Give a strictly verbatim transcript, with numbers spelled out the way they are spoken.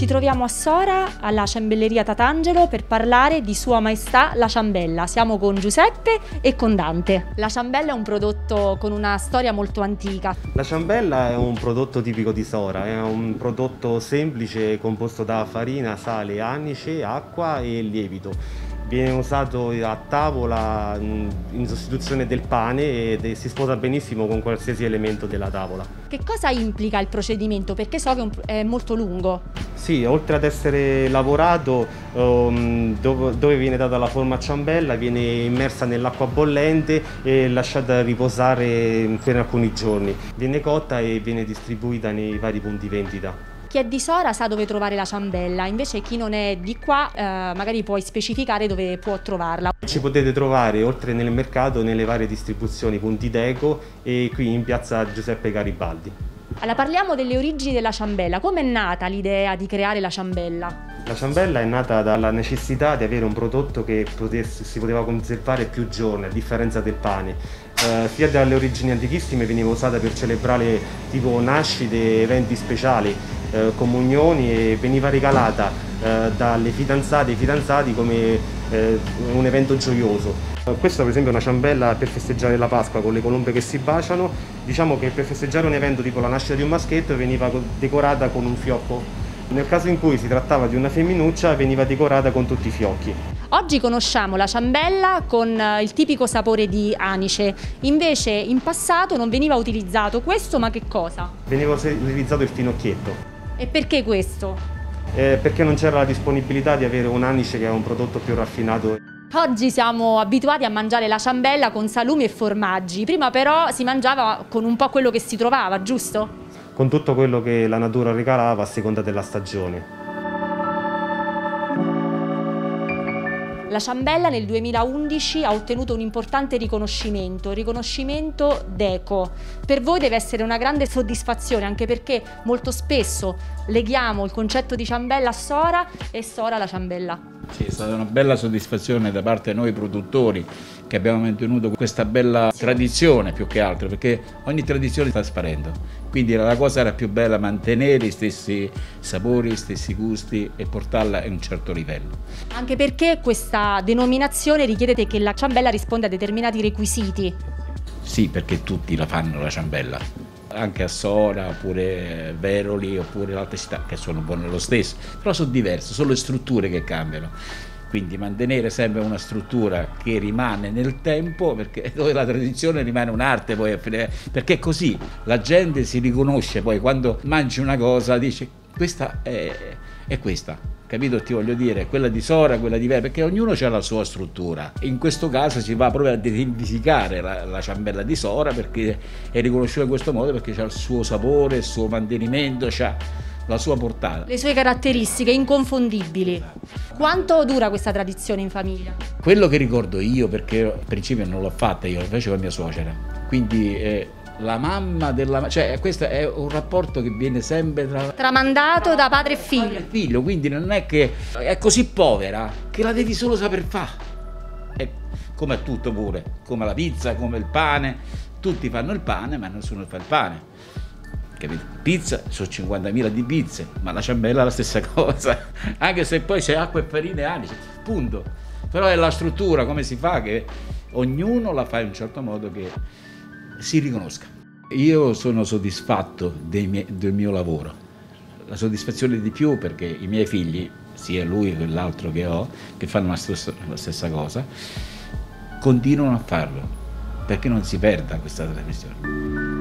Ci troviamo a Sora, alla Ciambelleria Tatangelo, per parlare di Sua Maestà la Ciambella. Siamo con Giuseppe e con Dante. La ciambella è un prodotto con una storia molto antica. La ciambella è un prodotto tipico di Sora, è un prodotto semplice composto da farina, sale, anice, acqua e lievito. Viene usato a tavola in sostituzione del pane e si sposa benissimo con qualsiasi elemento della tavola. Che cosa implica il procedimento? Perché so che è molto lungo. Sì, oltre ad essere lavorato, um, dove, dove viene data la forma a ciambella, viene immersa nell'acqua bollente e lasciata riposare per alcuni giorni. Viene cotta e viene distribuita nei vari punti vendita. Chi è di Sora sa dove trovare la ciambella, invece chi non è di qua eh, magari puoi specificare dove può trovarla. Ci potete trovare oltre nel mercato nelle varie distribuzioni punti Deco e qui in piazza Giuseppe Garibaldi. Allora, parliamo delle origini della ciambella. Come è nata l'idea di creare la ciambella? La ciambella è nata dalla necessità di avere un prodotto che potesse, si poteva conservare più giorni, a differenza del pane. Eh, sia dalle origini antichissime veniva usata per celebrare tipo nascite, eventi speciali, eh, comunioni, e veniva regalata eh, dalle fidanzate e fidanzati come eh, un evento gioioso. Questa per esempio è una ciambella per festeggiare la Pasqua con le colombe che si baciano. Diciamo che per festeggiare un evento tipo la nascita di un maschietto veniva decorata con un fiocco. Nel caso in cui si trattava di una femminuccia veniva decorata con tutti i fiocchi. Oggi conosciamo la ciambella con il tipico sapore di anice, invece in passato non veniva utilizzato questo, ma che cosa? Veniva utilizzato il finocchietto. E perché questo? Eh, perché non c'era la disponibilità di avere un anice che è un prodotto più raffinato. Oggi siamo abituati a mangiare la ciambella con salumi e formaggi, prima però si mangiava con un po' quello che si trovava, giusto? Con tutto quello che la natura regalava a seconda della stagione. La ciambella nel duemilaundici ha ottenuto un importante riconoscimento, riconoscimento Deco. Per voi deve essere una grande soddisfazione, anche perché molto spesso leghiamo il concetto di ciambella a Sora e Sora alla ciambella. Sì, è stata una bella soddisfazione da parte di noi produttori che abbiamo mantenuto questa bella tradizione più che altro, perché ogni tradizione sta sparendo. Quindi la cosa era più bella mantenere gli stessi sapori, gli stessi gusti e portarla a un certo livello. Anche perché questa denominazione richiede che la ciambella risponda a determinati requisiti. Sì, perché tutti la fanno la ciambella. Anche a Sora, oppure Veroli, oppure altre città che sono buone lo stesso, però sono diverse, sono le strutture che cambiano. Quindi mantenere sempre una struttura che rimane nel tempo, perché dove la tradizione rimane un'arte poi, perché così la gente si riconosce poi quando mangi una cosa, dice questa è, è questa. Capito? Ti voglio dire, quella di Sora, quella di Veroli, perché ognuno ha la sua struttura. In questo caso si va proprio a identificare la, la ciambella di Sora perché è riconosciuta in questo modo, perché ha il suo sapore, il suo mantenimento, ha la sua portata. Le sue caratteristiche inconfondibili. Quanto dura questa tradizione in famiglia? Quello che ricordo io, perché al principio non l'ho fatta io, lo facevo mia suocera. Quindi eh, la mamma della... cioè questo è un rapporto che viene sempre tra... tramandato da padre e figlio. Padre e figlio, quindi non è che è così povera che la devi solo saper fare. È come a tutto pure, come la pizza, come il pane. Tutti fanno il pane, ma nessuno fa il pane. Capito? Pizza, sono cinquantamila di pizze, ma la ciambella è la stessa cosa. Anche se poi c'è acqua e farina e anice, punto. Però è la struttura, come si fa, che ognuno la fa in un certo modo che si riconosca. Io sono soddisfatto dei miei, del mio lavoro, la soddisfazione di più perché i miei figli, sia lui che l'altro che ho, che fanno la stessa, la stessa cosa, continuano a farlo, perché non si perda questa tradizione.